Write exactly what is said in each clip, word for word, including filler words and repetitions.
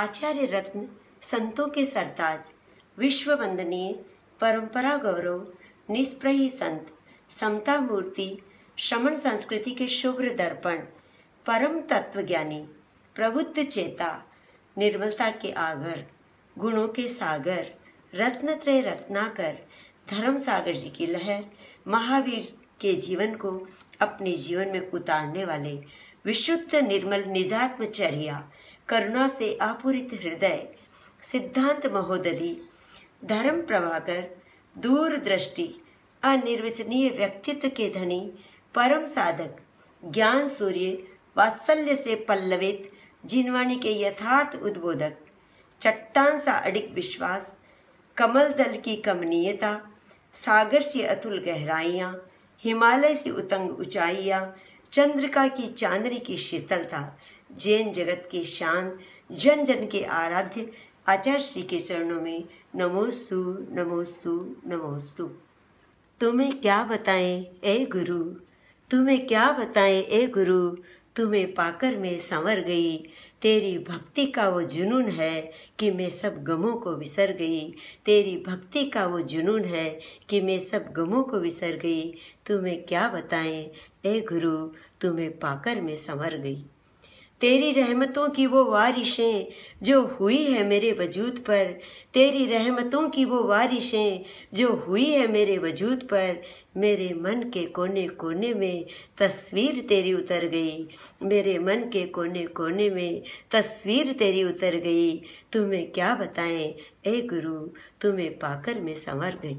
आचार्य रत्न, संतों के सरताज, विश्व वंदनीय, परंपरा गौरव, निष्प्रही संत, समता मूर्ति, श्रमण संस्कृति के शुभ्र दर्पण, परम तत्वज्ञानी, प्रबुद्ध चेता, निर्मलता के आगर, गुणों के सागर, रत्नत्रय रत्नाकर, धर्म सागर जी की लहर, महावीर के जीवन को अपने जीवन में उतारने वाले, विशुद्ध निर्मल निजात्मचर्या, करुणा से आपूरित हृदय, सिद्धांत महोदधि, धर्म प्रभाकर, दूरदृष्टि, अनिर्वचनीय व्यक्तित्व के धनी, परम साधक, ज्ञान सूर्य, वात्सल्य से पल्लवित, जिनवाणी के यथार्थ उद्बोधक, चट्टान सा अडिग विश्वास, कमल दल की कमनीयता, सागर से अतुल गहराइयाँ, हिमालय से उतंग ऊंचाइयाँ, चंद्रिका की चांदनी की शीतलता, जैन जगत की शान, जन जन के आराध्य आचार्य श्री के चरणों में नमोस्तु नमोस्तु नमोस्तु। तुम्हें क्या बताएं ए गुरु, तुम्हें क्या बताएं ए गुरु, तुम्हें पाकर मैं संवर गई। तेरी भक्ति का वो जुनून है कि मैं सब गमों को विसर गई। तेरी भक्ति का वो जुनून है कि मैं सब गमों को विसर गई। तुम्हें क्या बताएं ए गुरु, तुम्हें पाकर मैं संवर गई। तेरी रहमतों की वो वारिशें जो हुई है मेरे वजूद पर, तेरी रहमतों की वो वारिशें जो हुई है मेरे वजूद पर, मेरे मन के कोने कोने में तस्वीर तेरी उतर गई। मेरे मन के कोने कोने में तस्वीर तेरी उतर गई। तुम्हें क्या बताएं ए गुरु, तुम्हें पाकर मैं संवर गई।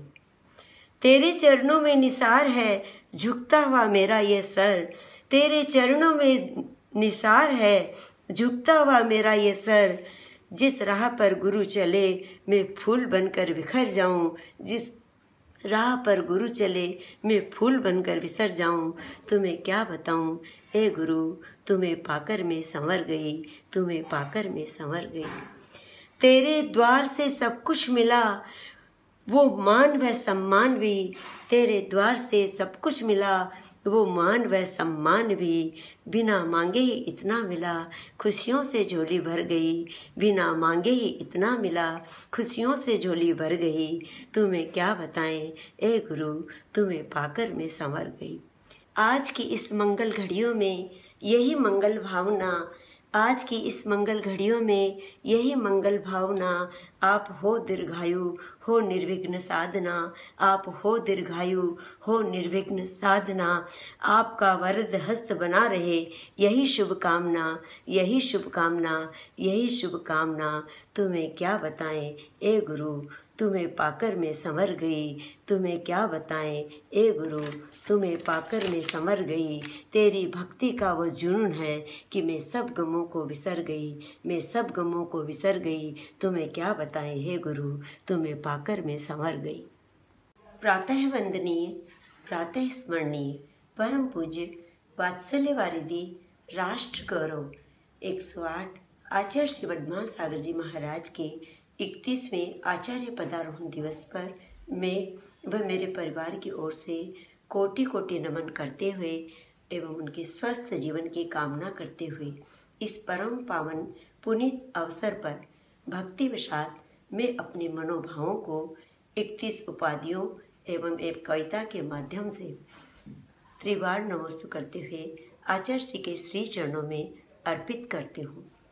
तेरे चरणों में निसार है झुकता हुआ मेरा ये सर, तेरे चरणों में निसार है झुकता हुआ मेरा ये सर। जिस राह पर गुरु चले मैं फूल बनकर बिखर जाऊं, जिस राह पर गुरु चले मैं फूल बनकर बिसर जाऊं। तुम्हें क्या बताऊं ए गुरु, तुम्हें पाकर मैं संवर गई। तुम्हें पाकर मैं संवर गई। तेरे द्वार से सब कुछ मिला वो मान व सम्मान भी, तेरे द्वार से सब कुछ मिला वो मान व सम्मान भी। बिना मांगे ही इतना मिला खुशियों से झोली भर गई। बिना मांगे ही इतना मिला खुशियों से झोली भर गई। तुम्हें क्या बताएं ए गुरु, तुम्हें पाकर मैं संवर गई। आज की इस मंगल घड़ियों में यही मंगल भावना, आज की इस मंगल घड़ियों में यही मंगल भावना, आप हो दीर्घायु हो निर्विघ्न साधना, आप हो दीर्घायु हो निर्विघ्न साधना। आपका वरद हस्त बना रहे यही शुभकामना, यही शुभकामना, यही शुभकामना। तुम्हें क्या बताएं ए गुरु, तुम्हें पाकर मैं संवर गई। तुम्हें क्या बताएं ए गुरु, तुम्हें पाकर मैं संवर गई। तेरी भक्ति का वो जुनून है कि मैं सब गमों को विसर गई। मैं सब गमों को विसर गई। तुम्हें क्या बताएं हे गुरु, तुम्हें पाकर मैं संवर गई। प्रातः वंदनीय, प्रातः स्मरणीय, परम पूज्य वात्सल्य वारिधि, राष्ट्र गौरव एक सौ आठ आचार्य श्री वर्धमान सागर जी महाराज के इकतीसवें आचार्य पदारोहण दिवस पर मैं व मेरे परिवार की ओर से कोटि कोटि नमन करते हुए एवं उनके स्वस्थ जीवन की कामना करते हुए इस परम पावन पुनीत अवसर पर भक्तिवशात मैं अपने मनोभावों को इकतीस उपाधियों एवं एक कविता के माध्यम से त्रिवार नमोस्तु करते हुए आचार्य श्री के श्री चरणों में अर्पित करती हूँ।